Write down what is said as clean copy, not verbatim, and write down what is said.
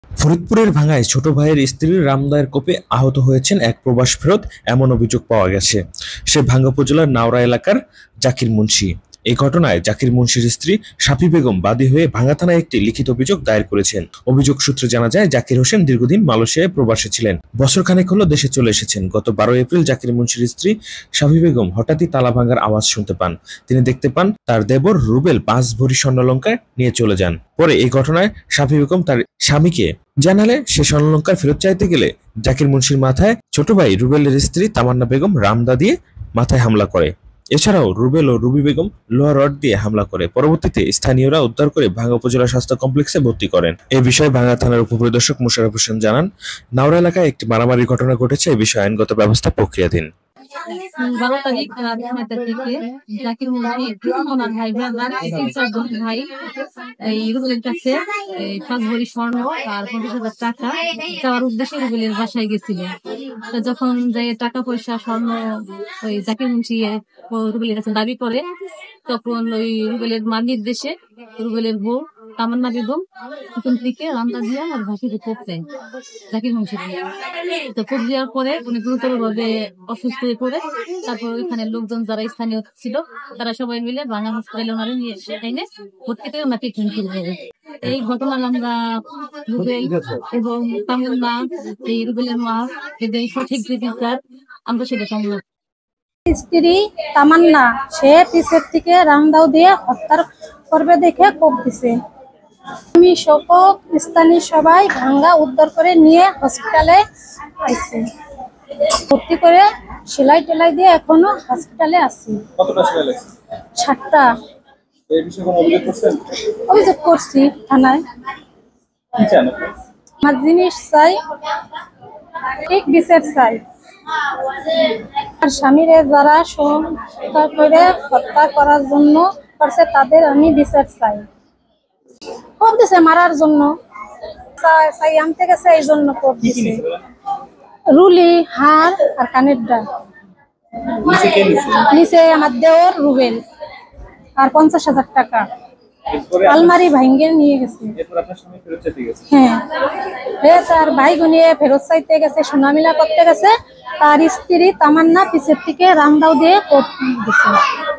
ফরিদপুরের ভাঙ্গায় ছোট ভাইয়ের স্ত্রী রামদায়ের কোপে আহত হয়েছেন এক প্রবাস ফেরত, এমন অভিযোগ পাওয়া গেছে। সে ভাঙ্গা উপজেলার নাওরা এলাকার জাকির মুন্সি। এই ঘটনায় জাকির মুন্সির স্ত্রী সাফি বেগম বাদী হয়ে ভাঙ্গা থানায় একটি লিখিত অভিযোগ দায়ের করেছেন। অভিযোগ সূত্রে জানা যায়, জাকির হোসেন দীর্ঘদিন মালয়েশিয়ায় প্রবাসে ছিলেন। বছর খানেক হলো দেশে চলে এসেছেন। গত 12 এপ্রিল জাকির মুন্সির স্ত্রী সাফি বেগম হঠাৎই তালা ভাঙার আওয়াজ শুনতে পান। তিনি দেখতে পান তার দেবর রুবেল 5 ভরি স্বর্ণালংকার নিয়ে চলে যান। পরে এই ঘটনায় সাফি বেগম তার স্বামীকে জানালে সে স্বর্ণালংকার ফেরত চাইতে গেলে জাকির মুন্সির মাথায় ছোট ভাই রুবেলের স্ত্রী তামান্না বেগম রামদা দিয়ে মাথায় হামলা করে। এছাড়াও রুবেল ও রুবি বেগম লোহা রড দিয়ে হামলা করে। পরবর্তীতে স্থানীয়রা উদ্ধার করে ভাঙ্গা উপজেলা স্বাস্থ্য কমপ্লেক্সে ভর্তি করেন। এ বিষয়ে ভাঙ্গা থানার উপপরিদর্শক মোশাররফ হোসেন জানান, নাওরা এলাকায় একটি মারামারির ঘটনা ঘটেছে। এ বিষয়ে আইনগত ব্যবস্থা প্রক্রিয়াধীন। 12 তারিখ রাত 9টা থেকে জাকির মুন্সি ওনার ভাই ব্রাদার 3-4 ভাই এই রুবেলের কাছে 5 ভরি স্বর্ণ আর 50,000 টাকা চাওয়ার উদ্দেশ্যে রুবেলের বাসায় গেছিল। তো যখন যে টাকা পয়সা স্বর্ণ ওই জাকির মুন্সি রুবেলের কাছে দাবি করে, তখন ওই রুবেলের মার নির্দেশে রুবেলের বউ তামান্না বেগম প্রথম থেকে রামদা দিয়া আর ভাসিতে কোপ দেয় জাকির মুন্সি। তো কোপ দেওয়ার পরে উনি গুরুতর ভাবে অসুস্থ হয়ে পড়ে। তারপর ওইখানে লোকজন যারা স্থানীয় ছিল তারা সবাই মিলে ভাঙ্গা হসপিটালে ওনারে নিয়ে এসে এনে ভর্তি করে ওনাকে ট্রিটমেন্ট শুরু করে। এই ঘটনা আমরা রুবেল এবং তামান্না, এই রুবেলের মা এদের সঠিক বিচার আমরা সেটা সম্ভব। স্ত্রী তামান্না সে পিছের থেকে রামদাও দিয়ে হত্যা করবে দেখে কোপ দিছে। আমি সকল স্থানীয় সবাই ভাঙ্গা উদ্ধার করে নিয়ে হসপিটালে আইছি, ভর্তি করে সেলাই টেলাই দিয়ে এখনো হসপিটালে আছি। কতটা সেলাই লাগছে? 7টা। এই বিষয়ে কোনো অভিযোগ করছেন? অভিযোগ করছি থানায়। কি চান আপনি? আমার জিনিস চাই, ঠিক বিচার চাই। আর স্বামীরে যারা সহায়তা করে হত্যা করার জন্য করছে তাদের আমি বিচার চাই। কোপ দিছে মারার জন্য, চাই আনতে গেছে এই জন্য কোপ দিছে। রুলি, হার আর কানের ডাল। নিচে আমার দেওর রুবেল আর 50,000 টাকা আলমারি ভাঙ্গে নিয়ে গেছে। হ্যাঁ, তার ভাই গুনিয়ে ফেরত চাইতে গেছে, সোনামিলা করতে গেছে। তার স্ত্রী তামান্না পিছের থেকে রামদাও দিয়ে কোপ দিছে।